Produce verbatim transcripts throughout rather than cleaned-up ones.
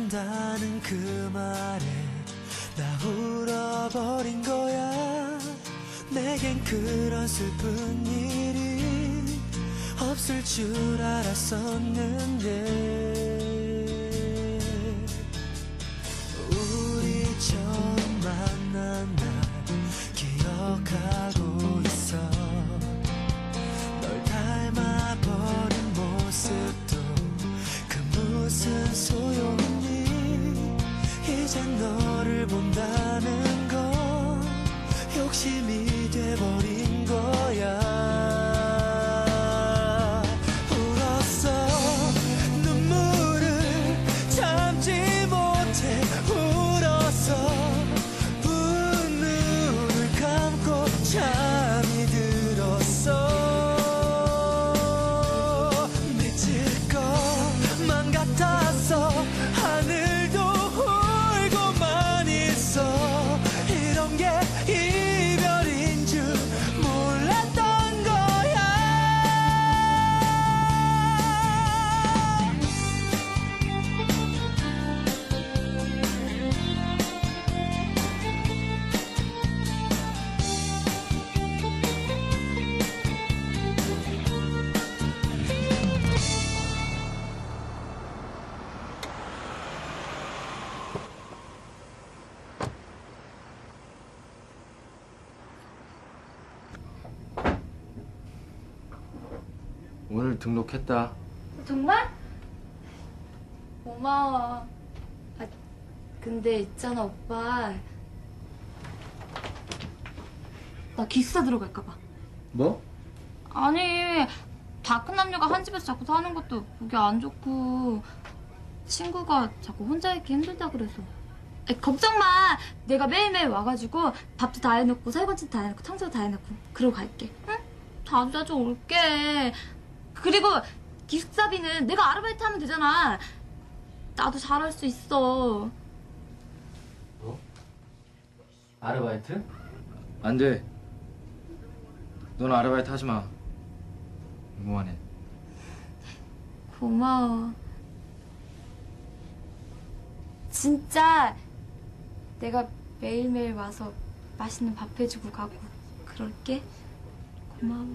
본다는 그 말에 나 울어버린 거야. 내겐 그런 슬픈 일이 없을 줄 알았었는데 우리 처음 만난 날 기억하고 있어. 널 닮아버린 모습도 그 무슨 소용이니. 이젠 너를 본다는 건 욕심이 돼버린 거야. 오늘 등록했다. 정말? 고마워. 아, 근데 있잖아 오빠. 나 기숙사 들어갈까 봐. 뭐? 아니, 다 큰 남녀가 한 집에서 자꾸 사는 것도 보기 안 좋고 친구가 자꾸 혼자 있기 힘들다 그래서. 아니, 걱정 마. 내가 매일매일 와가지고 밥도 다 해놓고 설거지도 다 해놓고 청소도 다 해놓고 그러고 갈게. 응? 자주 자주 올게. 그리고 기숙사비는 내가 아르바이트 하면 되잖아. 나도 잘할 수 있어. 뭐? 아르바이트? 안 돼. 넌 아르바이트 하지 마. 무한해. 고마워. 진짜 내가 매일매일 와서 맛있는 밥 해주고 가고 그럴게. 고마워.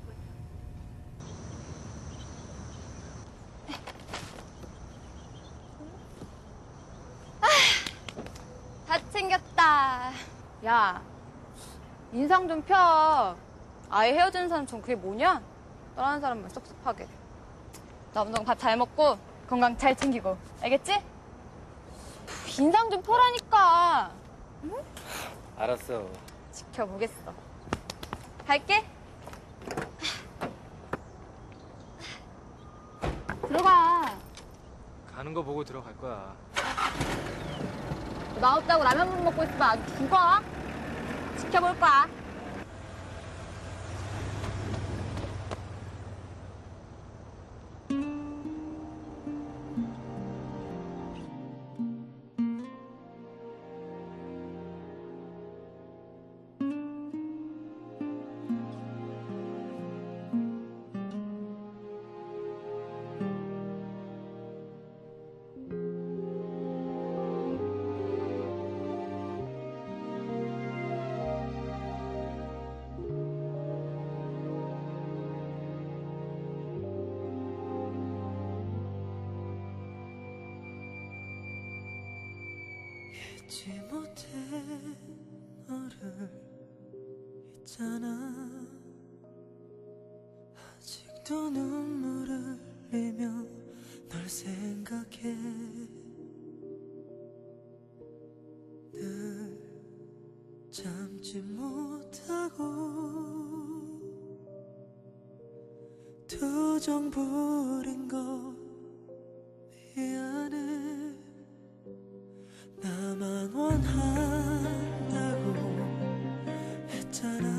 다 챙겼다. 야, 인상 좀 펴. 아예 헤어지는 사람처럼 그게 뭐냐? 떠나는 사람만 섭섭하게. 나 오늘 밥 잘 먹고 건강 잘 챙기고, 알겠지? 인상 좀 펴라니까. 응? 알았어. 지켜보겠어. 갈게. 들어가. 가는 거 보고 들어갈 거야. 나 없다고 라면 못 먹고 있으면 아주 죽어. 지켜볼 거야. 잊지 못해 너를 있잖아. 아직도 눈물을 흘리며 널 생각해. 늘 참지 못하고 투정 부린 거 미안해. 나만 원한다고 했잖아.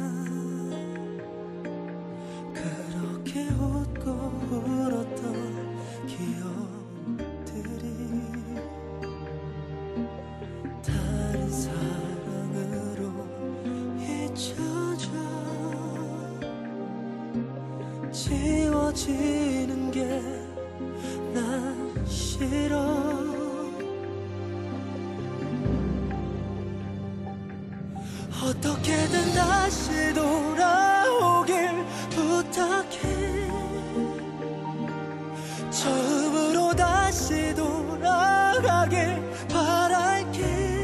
그렇게 웃고 울었던 기억들이 다른 사랑으로 잊혀져 지워지는 게 난 싫어. 어떻게든 다시 돌아오길 부탁해. 처음으로 다시 돌아가길 바랄게.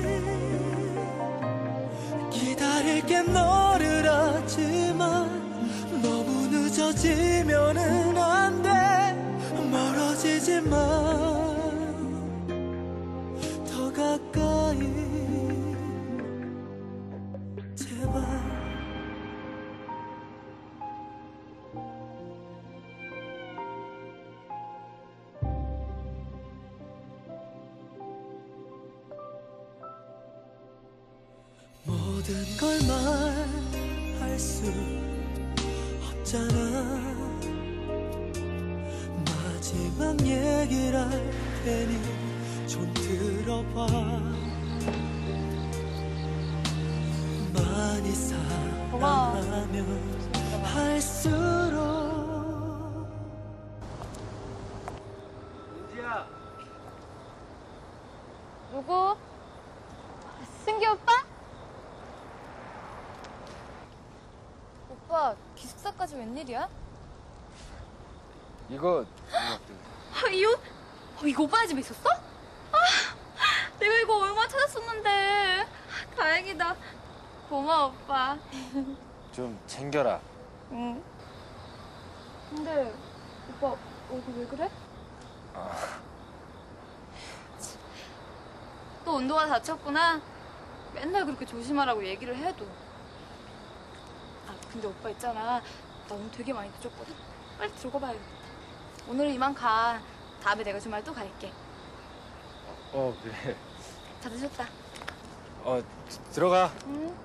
기다릴게 너를 하지만 너무 늦어지면은 안 돼. 멀어지지만 더 가까이 제발. 모든 걸 말할 수 없잖아. 마지막 얘기를 할 테니 좀 들어봐. 많이 사랑하면 할수록. 민지야. 누구? 승기 오빠? 오빠 기숙사까지 웬일이야? 이거 아, 이 옷? 어, 이거 오빠네 집에 있었어? 아, 내가 이거 얼마 찾았었는데. 다행이다. 고마워, 오빠. 좀 챙겨라. 응. 근데 오빠 얼굴 왜 그래? 또 운동화 다쳤구나. 맨날 그렇게 조심하라고 얘기를 해도. 아 근데 오빠 있잖아. 나 오늘 되게 많이 늦었거든. 빨리 들어가 봐야겠다. 오늘은 이만 가. 다음에 내가 주말 또 갈게. 어 그래. 다 늦었다. 어 드- 들어가. 응.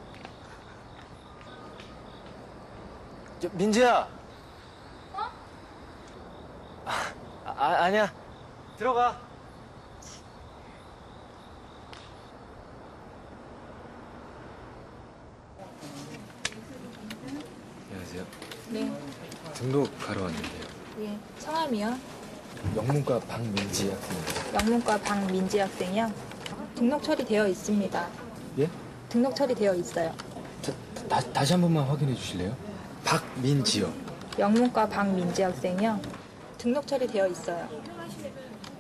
저, 민지야. 어? 아, 아 아니야. 들어가. 안녕하세요. 네, 등록하러 왔는데요. 예. 성함이요? 영문과 박민지 학생입니다. 영문과 박민지 학생이요? 등록 처리되어 있습니다. 예? 등록 처리되어 있어요. 다, 다, 다시 한 번만 확인해 주실래요? 박민지요. 영문과 박민지 학생이요? 등록 처리되어 있어요.